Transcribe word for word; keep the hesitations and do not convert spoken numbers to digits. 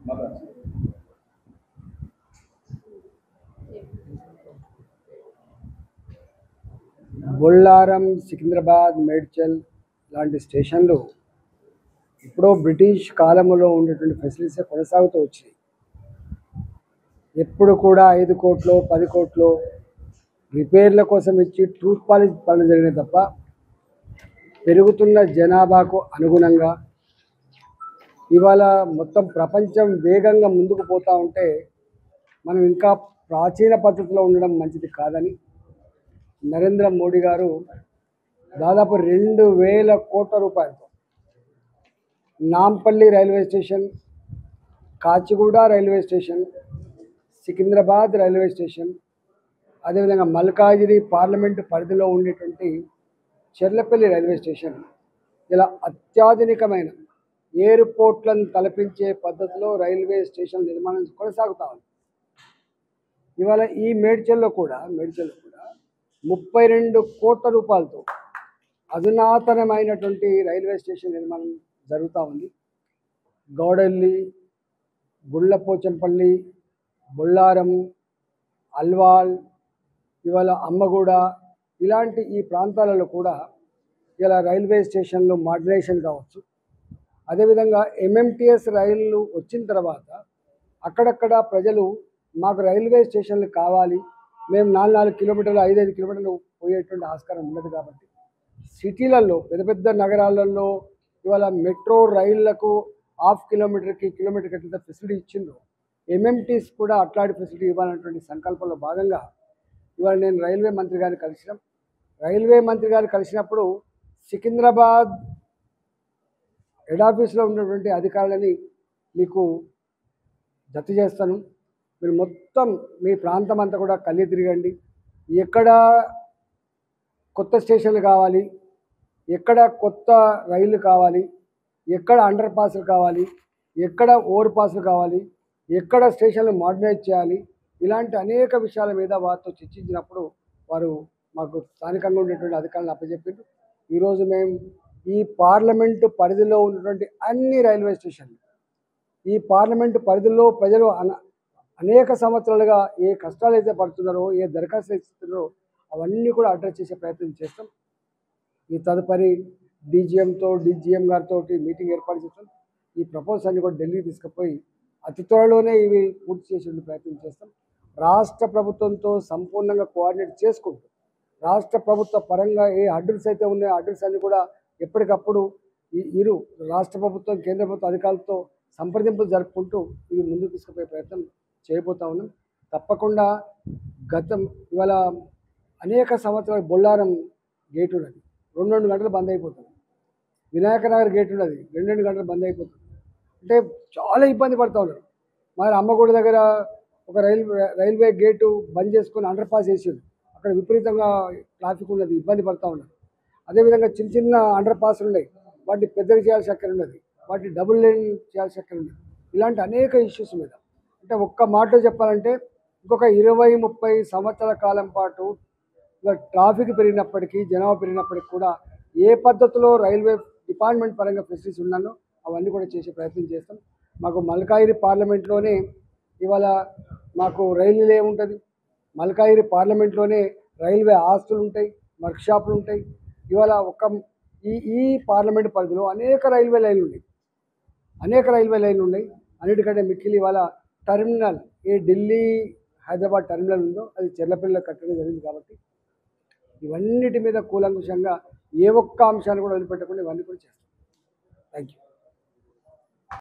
బొల్లారం, సికింద్రాబాద్, మేడ్చల్ లాంటి స్టేషన్లు ఇప్పుడు బ్రిటిష్ కాలంలో ఉండేటువంటి ఫెసిలిటీస్ కొనసాగుతూ వచ్చాయి. ఎప్పుడు కూడా ఐదు కోట్లు పది కోట్లు రిపేర్ల కోసం ఇచ్చి ట్రూత్ పాలిష్ పనులు జరిగినాయి తప్ప పెరుగుతున్న జనాభాకు అనుగుణంగా ఇవాళ మొత్తం ప్రపంచం వేగంగా ముందుకు పోతూ ఉంటే మనం ఇంకా ప్రాచీన పద్ధతిలో ఉండడం మంచిది కాదని నరేంద్ర మోడీ గారు దాదాపు రెండు వేల కోట్ల రూపాయలతో Nampally railway station, Kacheguda railway station, Secunderabad railway station, అదేవిధంగా మల్కాజిగిరి పార్లమెంటు పరిధిలో ఉండేటువంటి చెర్లపల్లి రైల్వే స్టేషన్ ఇలా అత్యాధునికమైన ఎయిర్పోర్ట్లను తలపించే పద్ధతిలో రైల్వే స్టేషన్ నిర్మాణం కొనసాగుతూ ఉంది. ఇవాళ ఈ మేడ్చల్లో కూడా మేడ్చల్లో కూడా ముప్పై రెండు కోట్ల రూపాయలతో అధునాతనమైనటువంటి రైల్వే స్టేషన్ నిర్మాణం జరుగుతూ ఉంది. గౌడెల్లి, గుళ్ళపోచంపల్లి, బొల్లారం, అల్వాల్, ఇవాళ అమ్మగూడ ఇలాంటి ఈ ప్రాంతాలలో కూడా ఇలా రైల్వే స్టేషన్లు మోడర్నైజేషన్ కావచ్చు. అదేవిధంగా ఎంఎంటీఎస్ రైళ్ళు వచ్చిన తర్వాత అక్కడక్కడ ప్రజలు మాకు రైల్వే స్టేషన్లు కావాలి, మేము నాలుగు నాలుగు కిలోమీటర్లు ఐదు ఐదు కిలోమీటర్లు పోయేటువంటి ఆస్కారం ఉండదు కాబట్టి సిటీలలో పెద్ద పెద్ద నగరాలలో ఇవాళ మెట్రో రైళ్లకు హాఫ్ కిలోమీటర్కి కిలోమీటర్కి ఎట్లా ఫెసిలిటీ ఇచ్చిందో ఎంఎంటీస్ కూడా అట్లాంటి ఫెసిలిటీ ఇవ్వాలన్నటువంటి సంకల్పంలో భాగంగా ఇవాళ నేను రైల్వే మంత్రి గారిని కలిసినాం. రైల్వే మంత్రి గారిని కలిసినప్పుడు సికింద్రాబాద్ హెడ్ ఆఫీస్లో ఉన్నటువంటి అధికారులని మీకు జత చేస్తాను. మీరు మొత్తం మీ ప్రాంతం అంతా కూడా కళ్ళి తిరగండి. ఎక్కడ కొత్త స్టేషన్లు కావాలి, ఎక్కడ కొత్త రైళ్ళు కావాలి, ఎక్కడ అండర్ పాస్లు కావాలి, ఎక్కడ ఓవర్ పాస్లు కావాలి, ఎక్కడ స్టేషన్లు మోడర్నైజ్ చేయాలి, ఇలాంటి అనేక విషయాల మీద వారితో చర్చించినప్పుడు వారు మాకు స్థానికంగా ఉండేటువంటి అధికారులను అప్పచెప్పారు. ఈరోజు మేము ఈ పార్లమెంటు పరిధిలో ఉన్నటువంటి అన్ని రైల్వే స్టేషన్లు, ఈ పార్లమెంటు పరిధిలో ప్రజలు అన అనేక సంవత్సరాలుగా ఏ కష్టాలు అయితే పడుతున్నారో, ఏ దరఖాస్తులు ఇస్తున్నారో అవన్నీ కూడా అడ్రస్ చేసే ప్రయత్నం చేస్తాం. ఈ తదుపరి డీజీఎంతో డీజీఎం గారితో మీటింగ్ ఏర్పాటు చేస్తాం. ఈ ప్రపోజల్స్ అన్ని కూడా ఢిల్లీకి తీసుకుపోయి అతి త్వరలోనే ఇవి పూర్తి చేసే ప్రయత్నం చేస్తాం. రాష్ట్ర ప్రభుత్వంతో సంపూర్ణంగా కోఆర్డినేట్ చేసుకుంటూ రాష్ట్ర ప్రభుత్వ పరంగా ఏ అడ్రస్ అయితే ఉన్నాయో అడ్రస్ అన్ని కూడా ఎప్పటికప్పుడు ఈ ఇరు రాష్ట్ర ప్రభుత్వం కేంద్ర ప్రభుత్వ అధికారులతో సంప్రదింపులు జరుపుకుంటూ ఇవి ముందుకు తీసుకుపోయే ప్రయత్నం చేయబోతా ఉన్నాం. తప్పకుండా గతం ఇవాళ అనేక సంవత్సరాలు బొల్లారం గేట్ ఉన్నది, రెండు రెండు గంటలు బంద్ అయిపోతుంది. వినాయక నగర్ గేట్ ఉన్నది, రెండు రెండు గంటలు బంద్ అయిపోతుంది. అంటే చాలా ఇబ్బంది పడుతూ ఉన్నారు. మరి అమ్మగూడ దగ్గర ఒక రైల్వే రైల్వే గేటు బంద్ చేసుకొని అండర్ పాస్ వేసారు. అక్కడ విపరీతంగా ట్రాఫిక్ ఉన్నది, ఇబ్బంది పడుతూ ఉన్నారు. అదేవిధంగా చిన్న చిన్న అండర్ పాస్లు ఉన్నాయి, వాటిని పెద్దగా చేయాల్సి అక్కడ ఉన్నది, వాటిని డబుల్ లేన్ చేయాల్సి అక్కడ ఉన్నది. ఇలాంటి అనేక ఇష్యూస్ మీద అంటే ఒక్క మాటలో చెప్పాలంటే ఇంకొక ఇరవై ముప్పై సంవత్సరాల కాలం పాటు ట్రాఫిక్ పెరిగినప్పటికీ జనాభా పెరిగినప్పటికీ కూడా ఏ పద్ధతిలో రైల్వే డిపార్ట్మెంట్ పరంగా ఫెసిలిటీస్ ఉన్నానో అవన్నీ కూడా చేసే ప్రయత్నం చేస్తాం. మాకు మల్కాజిగిరి పార్లమెంట్లోనే ఇవాళ మాకు రైల్వే ఉంటుంది, మల్కాజిగిరి పార్లమెంట్లోనే రైల్వే ఆస్తులు ఉంటాయి, వర్క్షాపులు ఉంటాయి. ఇవాళ ఒక ఈ ఈ పార్లమెంట్ పరిధిలో అనేక రైల్వే లైన్లు ఉన్నాయి, అనేక రైల్వే లైన్లు ఉన్నాయి. అన్నిటికంటే మిక్కిలి ఇవాళ టర్మినల్ ఏ ఢిల్లీ హైదరాబాద్ టర్మినల్ ఉందో అది చెర్లపల్లిలో కట్టడం జరిగింది. కాబట్టి ఇవన్నిటి మీద కూలంకుషంగా ఏ ఒక్క అంశాన్ని కూడా వదిలిపెట్టకుండా ఇవన్నీ కూడా చేస్తాం. Thank you.